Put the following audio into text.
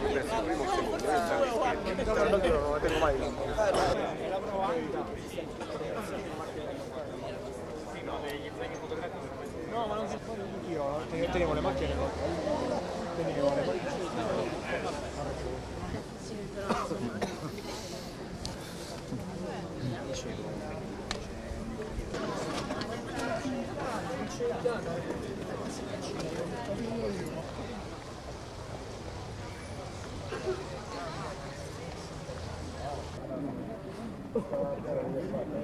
perso il primo o il secondo, Non lo tengo mai. No, ma non si può io, tenevo le macchine. Tenevo le macchine.